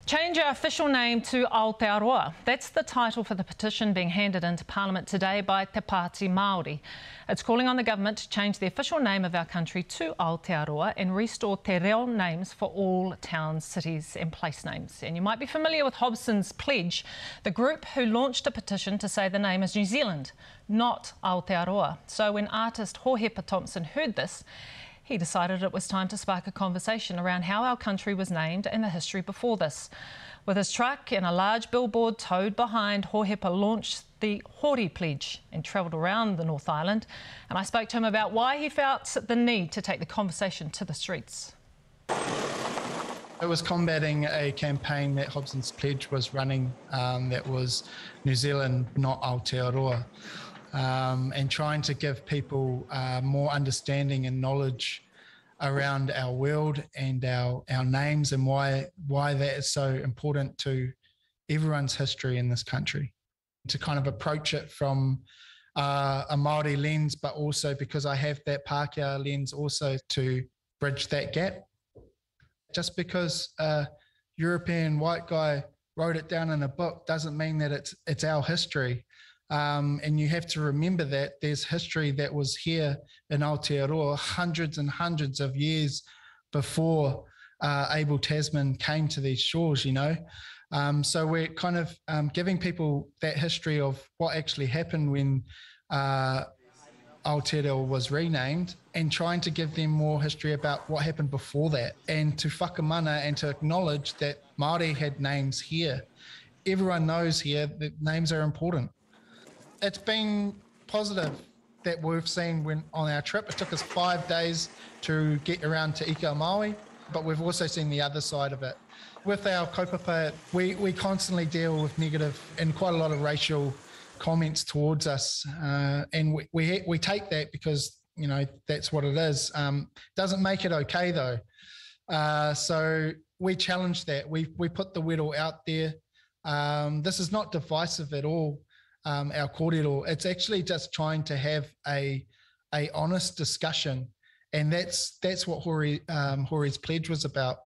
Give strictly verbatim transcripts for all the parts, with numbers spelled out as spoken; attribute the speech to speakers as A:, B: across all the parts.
A: Change our official name to Aotearoa. That's the title for the petition being handed into Parliament today by Te Pāti Māori. It's calling on the government to change the official name of our country to Aotearoa and restore te reo names for all towns, cities and place names. And you might be familiar with Hobson's Pledge, the group who launched a petition to say the name is New Zealand, not Aotearoa. So when artist Hohepa Thompson heard this, he decided it was time to spark a conversation around how our country was named and the history before this. With his truck and a large billboard towed behind, Hohepa launched the Hori Pledge and travelled around the North Island. And I spoke to him about why he felt the need to take the conversation to the streets.
B: It was combating a campaign that Hobson's Pledge was running um, that was New Zealand, not Aotearoa. Um, and trying to give people uh, more understanding and knowledge around our world and our, our names and why why that is so important to everyone's history in this country. To kind of approach it from uh, a Māori lens, but also because I have that Pākehā lens also to bridge that gap. Just because a European white guy wrote it down in a book doesn't mean that it's it's our history. Um, and you have to remember that there's history that was here in Aotearoa hundreds and hundreds of years before uh, Abel Tasman came to these shores, you know. Um, so we're kind of um, giving people that history of what actually happened when uh, Aotearoa was renamed and trying to give them more history about what happened before that and to whakamana and to acknowledge that Māori had names here. Everyone knows here that names are important. It's been positive that we've seen when on our trip. It took us five days to get around to Ika Maui, but we've also seen the other side of it. With our kaupapa, we, we constantly deal with negative and quite a lot of racial comments towards us, uh, and we, we we take that because, you know, that's what it is. Um, doesn't make it okay though. Uh, so we challenge that. We we put the whittle out there. Um, this is not divisive at all. Um, our kōrero, it's actually just trying to have a a honest discussion, and that's that's what Hori, um, Hori's pledge was about.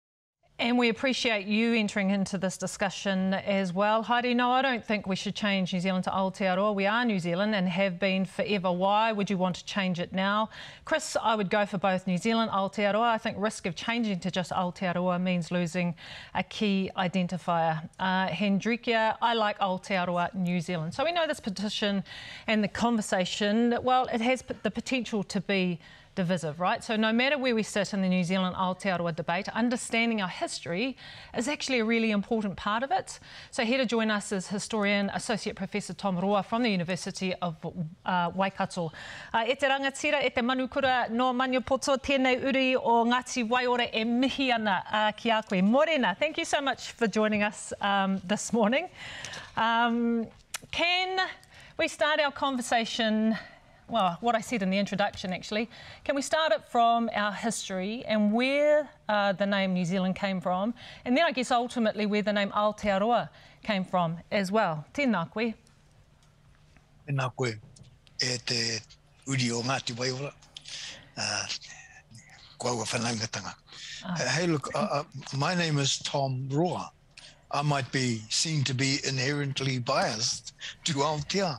A: And we appreciate you entering into this discussion as well. Heidi, no, I don't think we should change New Zealand to Aotearoa. We are New Zealand and have been forever. Why would you want to change it now? Chris, I would go for both New Zealand, Aotearoa. I think risk of changing to just Aotearoa means losing a key identifier. Uh, Hendrikia, I like Aotearoa, New Zealand. So we know this petition and the conversation, well, it has the potential to be divisive, right? So no matter where we sit in the New Zealand Aotearoa debate, understanding our history is actually a really important part of it. So here to join us is historian Associate Professor Tom Roa from the University of uh, Waikato. Uh, e te rangatira, e te manukura no Maniapoto, tēnei uri o Ngāti Waiora e mihi ana uh, ki a koe. Morena, thank you so much for joining us um, this morning. Um, can we start our conversation, well, what I said in the introduction actually, can we start it from our history and where uh, the name New Zealand came from, and then I guess ultimately where the name Aotearoa came from as well. Tēnā koe.
C: Tēnā koe, e te uri o Ngāti Waiora, uh, kua whanangatanga. Uh, hey look, uh, uh, my name is Tom Roa. I might be seen to be inherently biased to Aotearoa.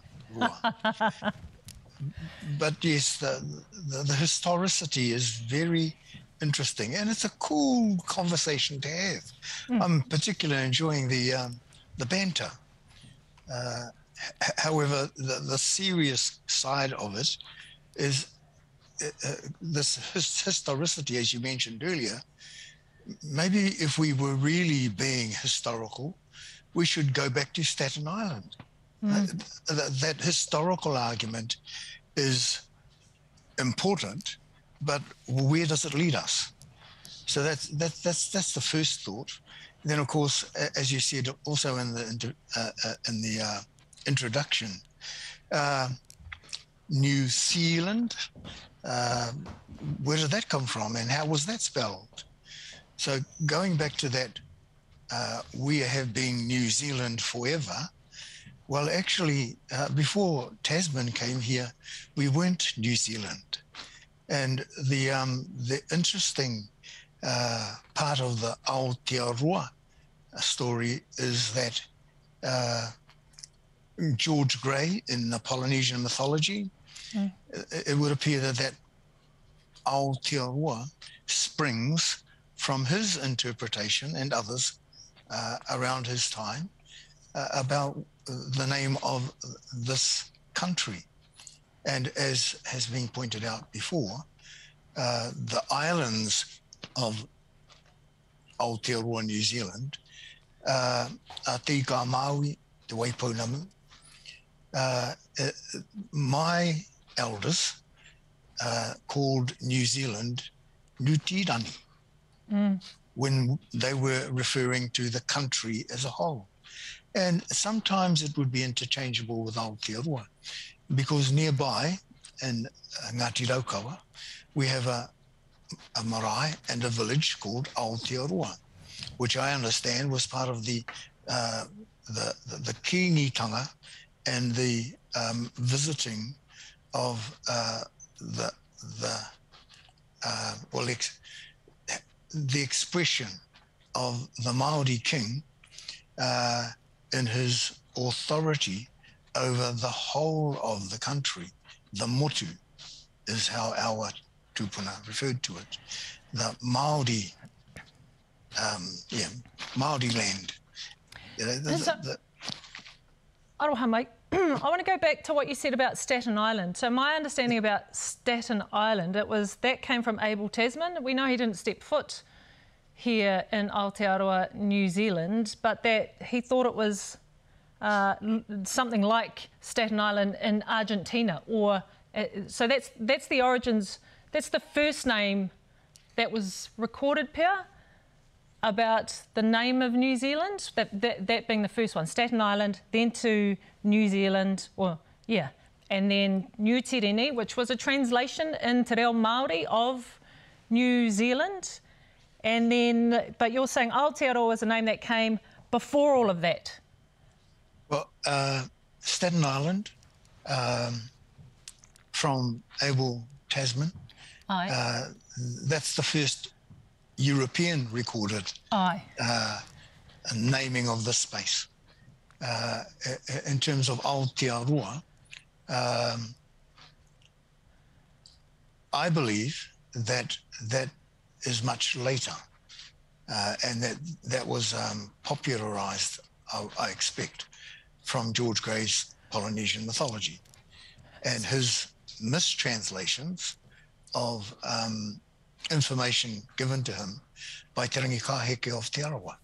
C: But yes, the, the, the historicity is very interesting, and it's a cool conversation to have. Mm. I'm particularly enjoying the um, the banter. Uh, however, the, the serious side of it is uh, this his historicity, as you mentioned earlier. Maybe if we were really being historical, we should go back to Staten Island. Mm. Uh, that, that historical argument is important, but where does it lead us? So that's that's that's that's the first thought. And then, of course, as you said, also in the uh, uh, in the uh, introduction, uh, New Zealand. Uh, where did that come from, and how was that spelled? So going back to that, uh, we have been New Zealand forever. Well, actually, uh, before Tasman came here, we weren't New Zealand. And the um, the interesting uh, part of the Aotearoa story is that uh, George Gray in the Polynesian mythology, mm. it, it would appear that that Aotearoa springs from his interpretation and others uh, around his time uh, about the name of this country. And as has been pointed out before, uh, the islands of Aotearoa, New Zealand, uh, are Te Ika Maui, Te Waipounamu. Uh, uh, my elders uh, called New Zealand Nutirani mm. when they were referring to the country as a whole. And sometimes it would be interchangeable with Aotearoa, because nearby in uh, Ngāti Raukawa, we have a, a marae and a village called Aotearoa, which I understand was part of the uh, the, the, the kīngitanga and the um, visiting of uh, the the uh, well ex the expression of the Māori king uh, in his authority over the whole of the country. The motu is how our tupuna referred to it. The Māori, um, yeah, Māori land. You know, the, the, the,
A: Aroha, mate. I want to go back to what you said about Staten Island. So my understanding about Staten Island, it was that came from Abel Tasman. We know he didn't step foot here in Aotearoa, New Zealand, but that he thought it was uh, something like Staten Island in Argentina. Or uh, so that's that's the origins. That's the first name that was recorded, Pia, about the name of New Zealand, that, that, that being the first one, Staten Island, then to New Zealand, or yeah, and then New Tirene, which was a translation in Te Reo Māori of New Zealand. And then, but you're saying Aotearoa was a name that came before all of that.
C: Well, uh, Staten Island, um, from Abel Tasman,
A: Aye.
C: Uh, that's the first European recorded
A: Aye.
C: Uh, naming of this space. Uh, in terms of Aotearoa, um, I believe that that is much later, uh, and that that was um, popularized, I, I expect, from George Gray's Polynesian mythology and his mistranslations of um, information given to him by Te Rangi Kaheke of Te Arawa.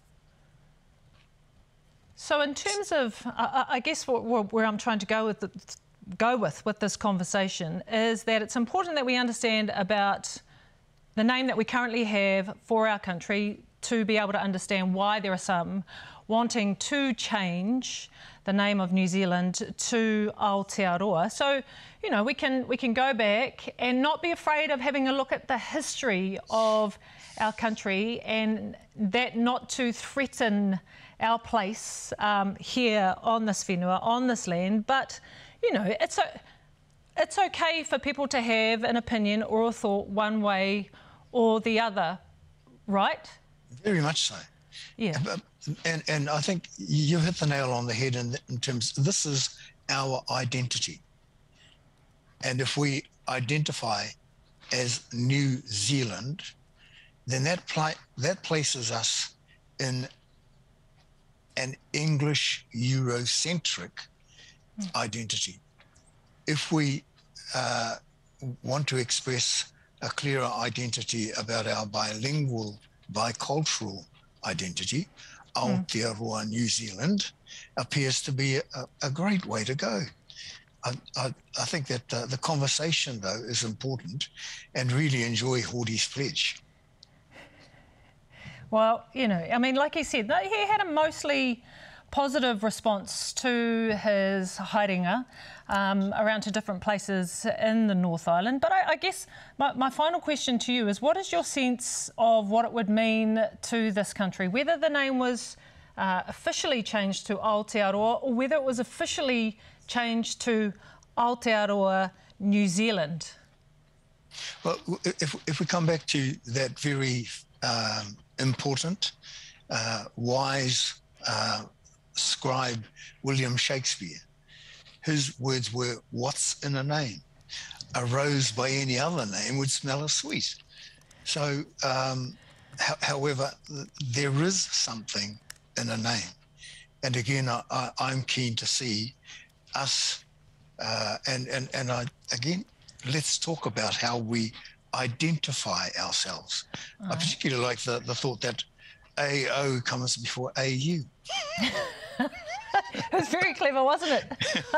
A: So in terms of, I, I guess what, where I'm trying to go with, the, go with with this conversation is that it's important that we understand about the name that we currently have for our country to be able to understand why there are some wanting to change the name of New Zealand to Aotearoa. So, you know, we can we can go back and not be afraid of having a look at the history of our country, and that not to threaten our place um, here on this whenua, on this land. But, you know, it's a, it's okay for people to have an opinion or a thought one way or the other, right?
C: Very much so.
A: Yeah.
C: And, and I think you hit the nail on the head in, in terms, this is our identity. And if we identify as New Zealand, then that, pla that places us in an English Eurocentric mm. identity. If we uh, want to express a clearer identity about our bilingual, bicultural identity, mm. Aotearoa, New Zealand appears to be a, a great way to go. I, I, I think that uh, the conversation, though, is important, and really enjoy Hordy's pledge.
A: Well, you know, I mean, like he said, he had a mostly positive response to his haerenga um, around to different places in the North Island. But I, I guess my, my final question to you is, what is your sense of what it would mean to this country, whether the name was uh, officially changed to Aotearoa or whether it was officially changed to Aotearoa, New Zealand?
C: Well, if, if we come back to that very um, important uh, wise uh, scribe William Shakespeare. His words were, "What's in a name? A rose by any other name would smell as sweet." So, um, ho- however, there is something in a name. And again, I, I, I'm keen to see us, uh, and, and, and I, again, let's talk about how we identify ourselves.
A: All
C: I
A: right.
C: particularly like the, the thought that A O comes before A U.
A: It was very clever, wasn't it?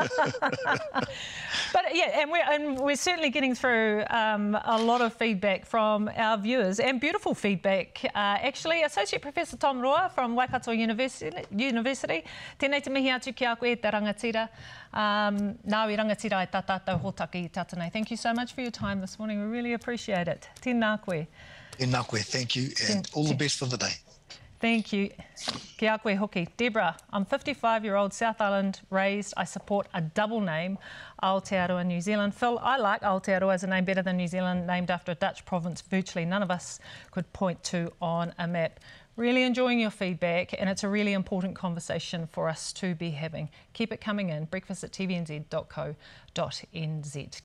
A: But yeah, and we're, and we're certainly getting through um, a lot of feedback from our viewers, and beautiful feedback. Uh, actually, Associate Professor Tom Roa from Waikato University, University. Tēnei te mihi atu ki a koe te rangatira. Um, nā i rangatira e tā tātou hōtaki i tātanei. Thank you so much for your time this morning. We really appreciate it. Tēnā koe.
C: Tēnā koe, thank you, and all the best for the day.
A: Thank you. Kia koe hoki. Deborah, I'm fifty-five-year-old South Island raised. I support a double name, Aotearoa, New Zealand. Phil, I like Aotearoa as a name better than New Zealand, named after a Dutch province virtually none of us could point to on a map. Really enjoying your feedback, and it's a really important conversation for us to be having. Keep it coming in. breakfast at t v n z dot co dot n z.